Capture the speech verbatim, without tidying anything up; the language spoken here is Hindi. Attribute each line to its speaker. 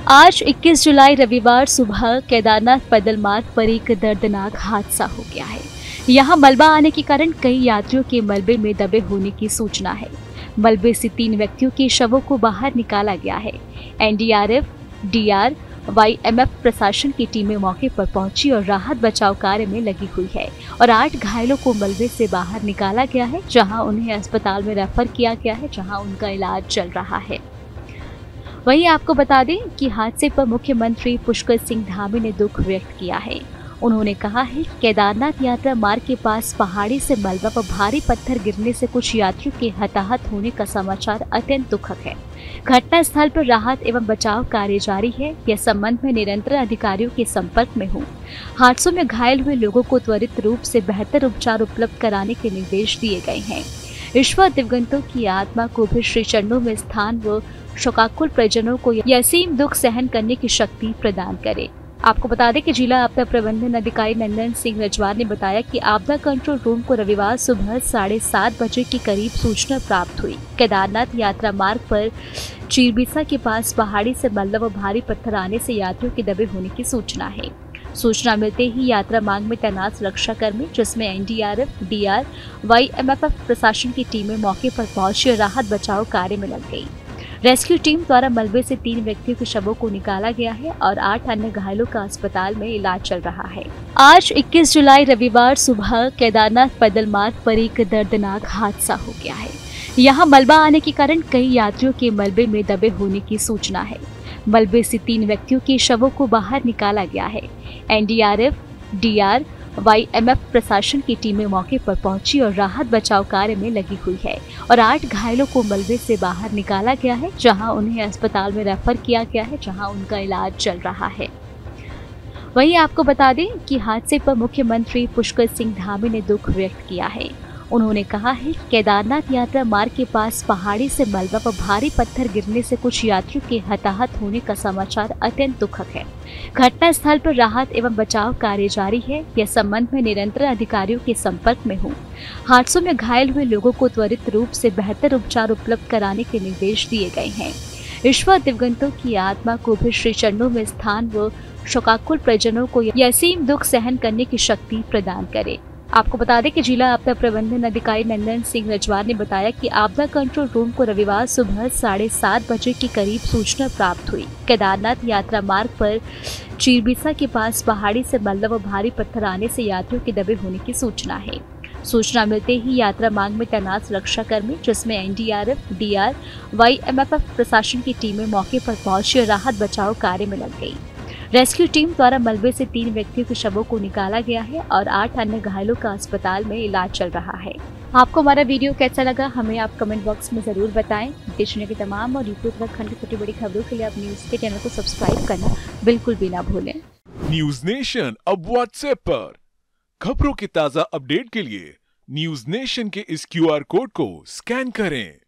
Speaker 1: आज इक्कीस जुलाई रविवार सुबह केदारनाथ पैदल मार्ग पर एक दर्दनाक हादसा हो गया है। यहाँ मलबा आने के कारण कई यात्रियों के मलबे में दबे होने की सूचना है। मलबे से तीन व्यक्तियों के शवों को बाहर निकाला गया है। N D R F, D R, Y M F प्रशासन की टीमें मौके पर पहुंची और राहत बचाव कार्य में लगी हुई है और आठ घायलों को मलबे से बाहर निकाला गया है, जहां उन्हें अस्पताल में रेफर किया गया है, जहां उनका इलाज चल रहा है। वहीं आपको बता दें कि हादसे पर मुख्यमंत्री पुष्कर सिंह धामी ने दुख व्यक्त किया है। उन्होंने कहा है कि केदारनाथ यात्रा मार्ग के पास पहाड़ी से मलबा व भारी पत्थर गिरने से कुछ यात्रियों के हताहत होने का समाचार अत्यंत दुखद है। घटना स्थल पर राहत एवं बचाव कार्य जारी है। यह संबंध में निरंतर अधिकारियों के संपर्क में हूँ। हादसों में घायल हुए लोगों को त्वरित रूप से बेहतर उपचार उपलब्ध कराने के निर्देश दिए गए हैं। ईश्वर दिवंगतों की आत्मा को भी श्री चरणों में स्थान व शोकाकुल परिजनों को यह असीम दुख सहन करने की शक्ति प्रदान करे। आपको बता दें कि जिला आपदा प्रबंधन अधिकारी नंदन सिंह रजवार ने बताया कि आपदा कंट्रोल रूम को रविवार सुबह साढ़े सात बजे के करीब सूचना प्राप्त हुई। केदारनाथ यात्रा मार्ग पर चीरबीसा के पास पहाड़ी से मलबा व भारी पत्थर आने से यात्रियों के दबे होने की सूचना है। सूचना मिलते ही यात्रा मार्ग में तैनात सुरक्षा कर्मी, जिसमें N D R F, D R, Y M F प्रशासन की टीमें मौके पर पहुंची और राहत बचाव कार्य में लग गई। रेस्क्यू टीम द्वारा मलबे से तीन व्यक्तियों के शवों को निकाला गया है और आठ अन्य घायलों का अस्पताल में इलाज चल रहा है। आज इक्कीस जुलाई रविवार सुबह केदारनाथ पैदल मार्ग पर एक दर्दनाक हादसा हो गया है। यहाँ मलबा आने के कारण कई यात्रियों के मलबे में दबे होने की सूचना है। मलबे से तीन व्यक्तियों के शवों को बाहर निकाला गया है। N D R F, D R, Y M F प्रशासन की टीमें मौके पर पहुंची और राहत बचाव कार्य में लगी हुई है और आठ घायलों को मलबे से बाहर निकाला गया है, जहां उन्हें अस्पताल में रेफर किया गया है, जहां उनका इलाज चल रहा है। वहीं आपको बता दें कि हादसे पर मुख्यमंत्री पुष्कर सिंह धामी ने दुख व्यक्त किया है। उन्होंने कहा है कि केदारनाथ यात्रा मार्ग के पास पहाड़ी से मलबा व भारी पत्थर गिरने से कुछ यात्रियों के हताहत होने का समाचार अत्यंत दुखद है। घटना स्थल पर राहत एवं बचाव कार्य जारी है। यह संबंध में निरंतर अधिकारियों के संपर्क में हूँ। हादसों में घायल हुए लोगों को त्वरित रूप से बेहतर उपचार उपलब्ध कराने के निर्देश दिए गए हैं। ईश्वर दिवंगतों की आत्मा को भी श्री चरणों में स्थान व शोकाकुल परिजनों को यह असीम दुख सहन करने की शक्ति प्रदान करे। आपको बता दें कि जिला आपदा प्रबंधन अधिकारी नंदन सिंह रजवार ने बताया कि आपदा कंट्रोल रूम को रविवार सुबह साढ़े सात बजे के करीब सूचना प्राप्त हुई। केदारनाथ यात्रा मार्ग पर चीरबीसा के पास पहाड़ी से मलबा व भारी पत्थर आने से यात्रियों के दबे होने की सूचना है। सूचना मिलते ही यात्रा मार्ग में तैनात सुरक्षा कर्मी, जिसमें N D R F, D R, Y M F प्रशासन की टीमें मौके पर पहुंची और राहत बचाव कार्य में लग गई। रेस्क्यू टीम द्वारा मलबे से तीन व्यक्तियों के शवों को निकाला गया है और आठ अन्य घायलों का अस्पताल में इलाज चल रहा है। आपको हमारा वीडियो कैसा लगा हमें आप कमेंट बॉक्स में जरूर बताएं। देश दुनिया की तमाम और यूपी उत्तराखंड की छोटी बड़ी खबरों के लिए आप न्यूज के चैनल को सब्सक्राइब करना बिल्कुल भी ना भूलें।
Speaker 2: न्यूज नेशन अब व्हाट्सएप पर खबरों के ताजा अपडेट के लिए न्यूज नेशन के इस क्यू आर कोड को स्कैन करें।